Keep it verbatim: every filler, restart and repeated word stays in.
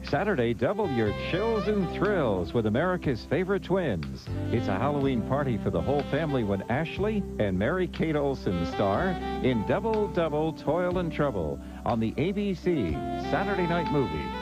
Saturday, double your chills and thrills with America's favorite twins. It's a Halloween party for the whole family when Ashley and Mary-Kate Olsen star in Double Double Toil and Trouble on the A B C Saturday Night Movie.